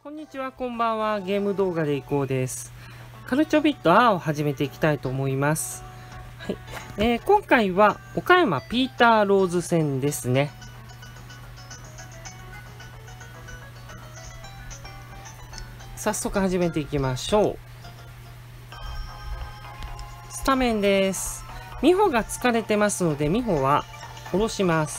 こんにちは、こんばんは。ゲーム動画でいこうです。カルチョビット R を始めていきたいと思います。はい。今回は岡山ピーターローズ戦ですね。早速始めていきましょう。スタメンです。美穂が疲れてますので、美穂は下ろします。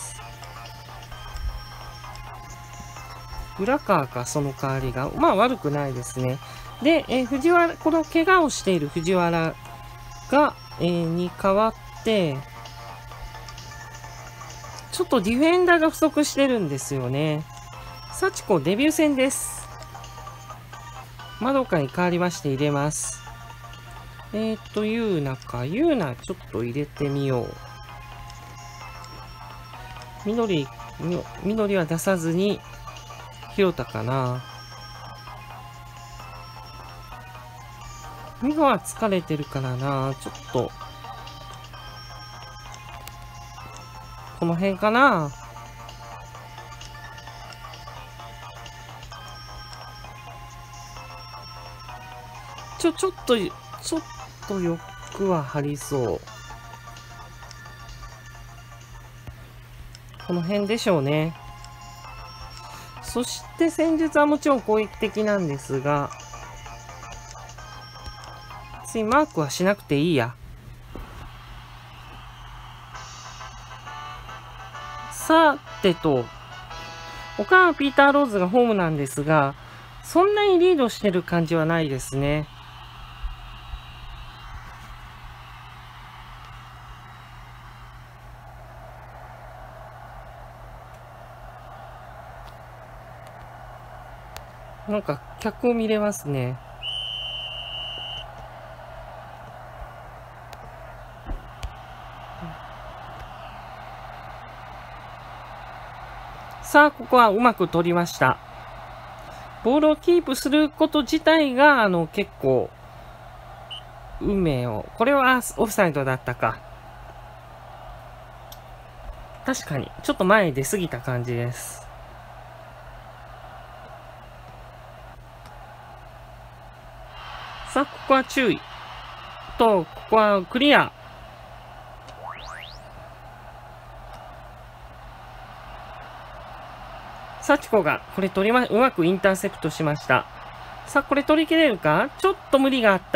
浦川か、その代わりが。まあ悪くないですね。で、藤原、この怪我をしている藤原が、に代わって、ちょっとディフェンダーが不足してるんですよね。幸子デビュー戦です。まどかに変わりまして入れます。ゆうなか、ゆうなちょっと入れてみよう。みのりは出さずに、広田かな。美穂は疲れてるからな。ちょっと、この辺かな。ちょっと欲は張りそう。この辺でしょうね。そして戦術はもちろん攻撃的なんですが、ついマークはしなくていいや。さてと、岡山ピーターローズがホームなんですが、そんなにリードしてる感じはないですね。なんか客を見れますね。さあ、ここはうまく取りました。ボールをキープすること自体が、結構、運命を。これはオフサイドだったか。確かに、ちょっと前に出過ぎた感じです。さあ、ここは注意。ここはクリア。幸子が、これうまくインターセプトしました。さあ、これ取り切れるか？ちょっと無理があった。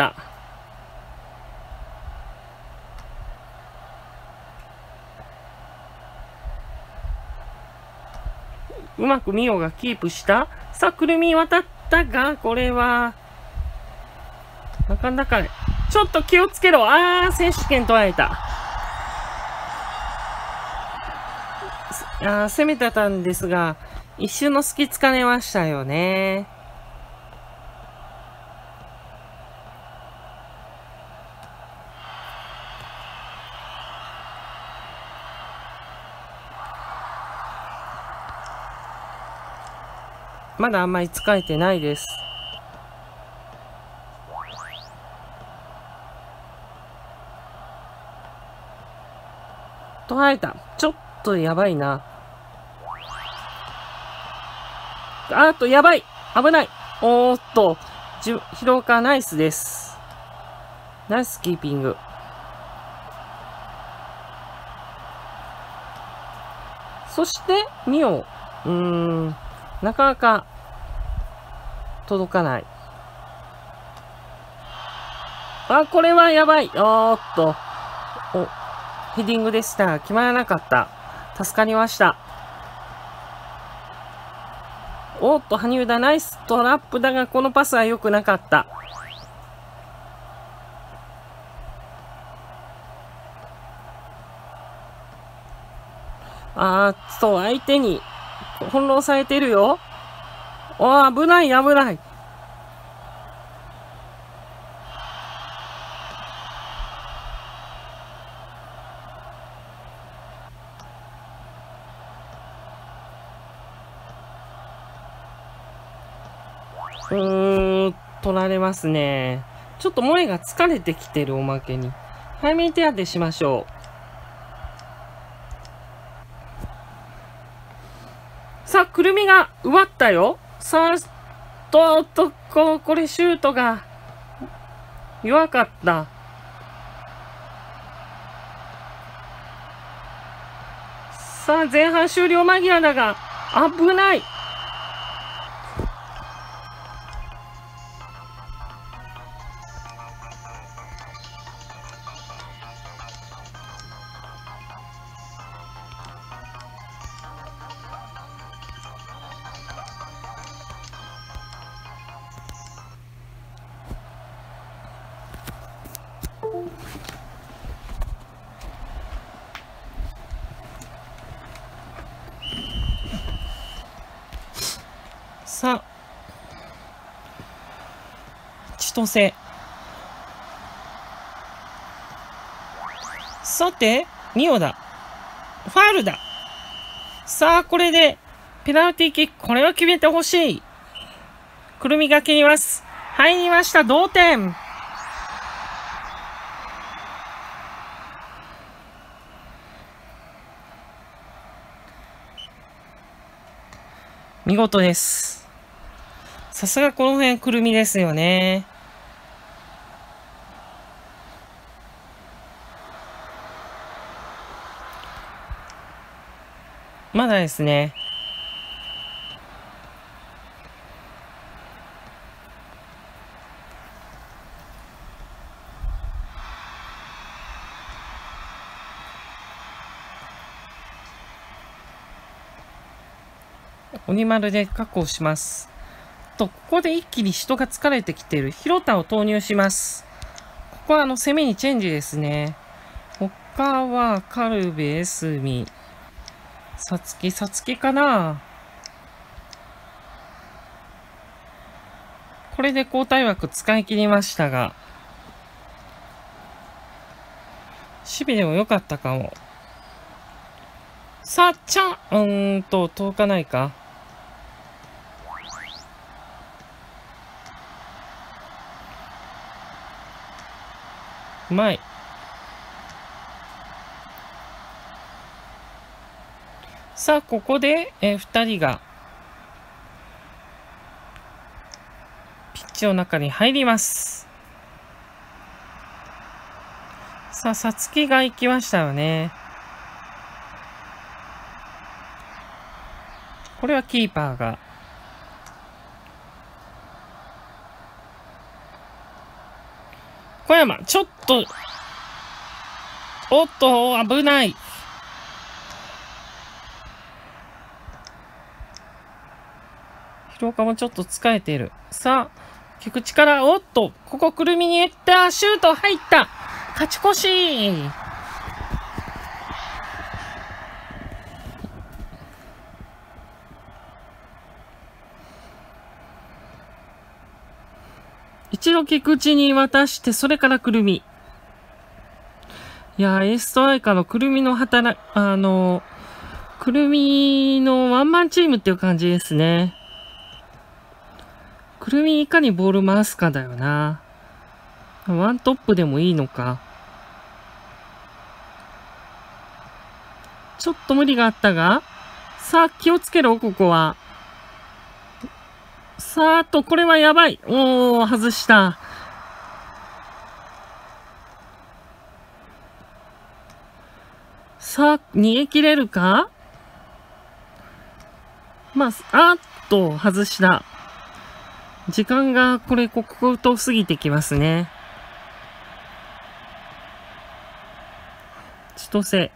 うまくミオがキープした。さあ、くるみ渡ったが、これは、なかなか、ちょっと気をつけろ。選手権取られた。攻めてたんですが、一瞬の隙つかれましたよね。まだあんまり疲れてないです。取られた。ちょっとやばいな。やばい。危ない。おーっと、広岡ナイスです。ナイスキーピング。そして、ミオ。なかなか、届かない。これはやばい。ヘディングでした。決まらなかった。助かりました。羽生田ナイストラップだが、このパスは良くなかった。相手に翻弄されてるよ。危ない、危ない。取られますね。ちょっと萌えが疲れてきてるおまけに。早めに手当てしましょう。さあ、くるみが奪ったよ。さあ、 これシュートが弱かった。さあ、前半終了間際だが、危ない。さあ、千歳。さて、ミオだ。ファールだ。さあ、これで、ペナルティーキック、これは決めてほしい。くるみが蹴ります。入りました、同点。見事です。さすがこの辺くるみですよね。まだですね。鬼丸で確保します。ここで一気に人が疲れてきている。広田を投入します。ここは攻めにチェンジですね。他はカルベ、エスミ、さつきかな。これで交代枠使い切りましたが、守備でも良かったかも。さあ、遠かないか。うまい。さあ、ここで、2人が、ピッチの中に入ります。さあ、さつきが行きましたよね。これはキーパーが。小山、ちょっと、おっと、危ない。広岡もちょっと疲れている。さあ、菊池から、おっと、ここくるみに行った、シュート入った、勝ち越し。一度菊池に渡して、それからくるみ。いやー、エーストライカーのくるみのくるみのワンマンチームっていう感じですね。くるみいかにボール回すかだよな。ワントップでもいいのか。ちょっと無理があったが、さあ気をつけろ、ここは。さあと、これはやばい。おー、外した。さあ、逃げ切れるか。まあ、外した。時間がここと過ぎてきますね。千歳。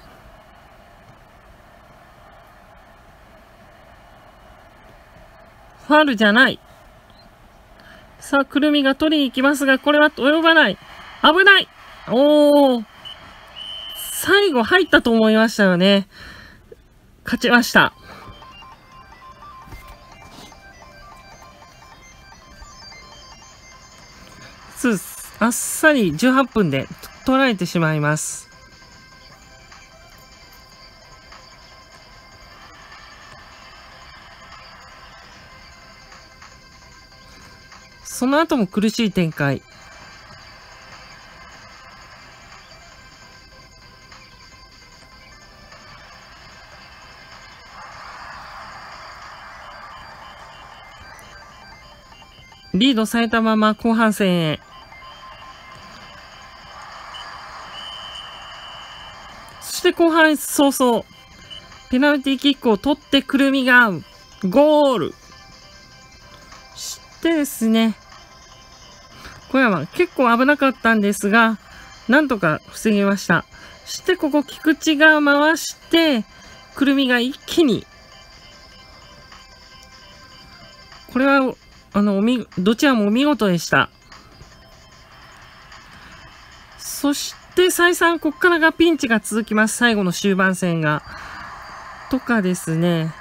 ファールじゃない。さあ、くるみが取りに行きますが、これは及ばない。危ない。おー。最後入ったと思いましたよね。勝ちました。あっさり18分で取られてしまいます。その後も苦しい展開。 リードされたまま後半戦へ。そして後半早々、ペナルティーキックを取ってくるみがゴールしてですね、小山結構危なかったんですが、なんとか防げました。そしてここ菊池が回して、くるみが一気に、これはどちらもお見事でした。そして再三ここからがピンチが続きます。最後の終盤戦が。とかですね。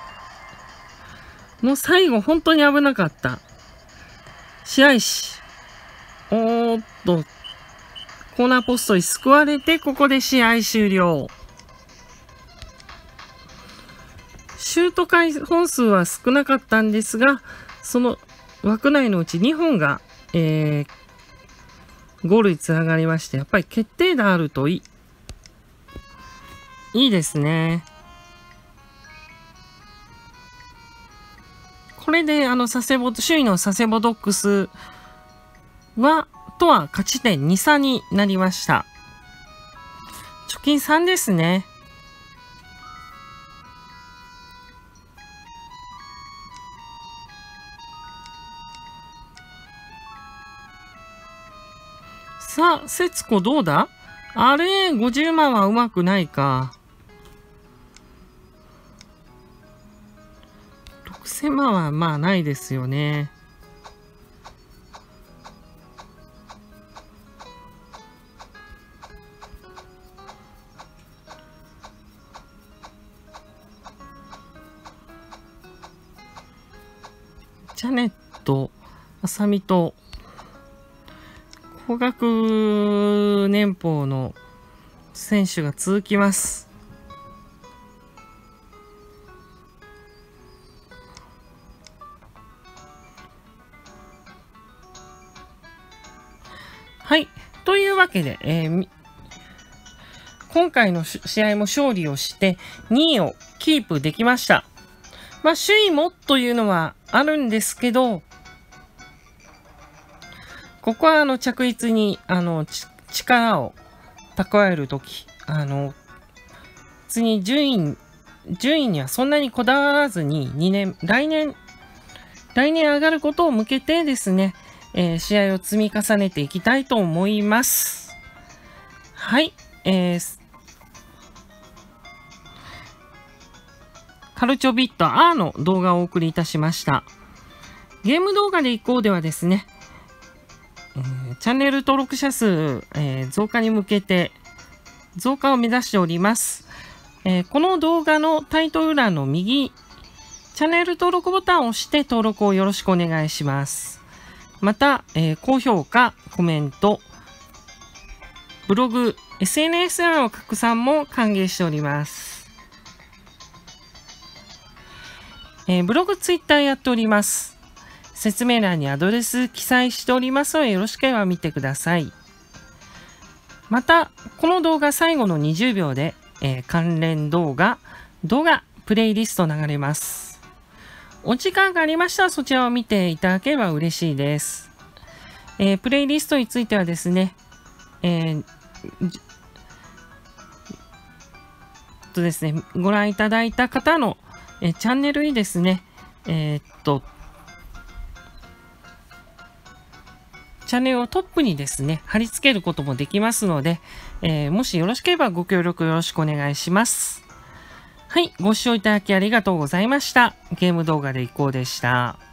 の最後本当に危なかった。白石。コーナーポストに救われて、ここで試合終了。シュート回本数は少なかったんですが、その枠内のうち2本が、ゴールにつながりまして、やっぱり決定打あるといいですね。これで、首位の佐世保ドッグスとは勝ち点2差になりました。貯金3ですね。さあ、節子どうだ？あれ、50万はうまくないか。6000万はまあないですよね。ジャネット、あさみと、高額年俸の選手が続きます。はい。というわけで、今回の試合も勝利をして2位をキープできました。まあ、首位もというのはあるんですけど、ここは着実に力を蓄えるとき、別に順位にはそんなにこだわらずに来年上がることを向けてですね、試合を積み重ねていきたいと思います。はい、カルチョビット R の動画をお送りいたしました。ゲーム動画でいこうではですね、チャンネル登録者数、増加に向けて増加を目指しております。この動画のタイトル欄の右、チャンネル登録ボタンを押して登録をよろしくお願いします。また、高評価、コメント、ブログ、SNS への拡散も歓迎しております。ブログ、ツイッターやっております。説明欄にアドレス記載しておりますので、よろしければ見てください。また、この動画最後の20秒で、関連動画、プレイリスト流れます。お時間がありましたらそちらを見ていただければ嬉しいです。プレイリストについてはですね、ご覧いただいた方の、チャンネルにですね、チャンネルをトップにですね、貼り付けることもできますので、もしよろしければご協力よろしくお願いします。はい、ご視聴いただきありがとうございました。ゲーム動画でいこうでした。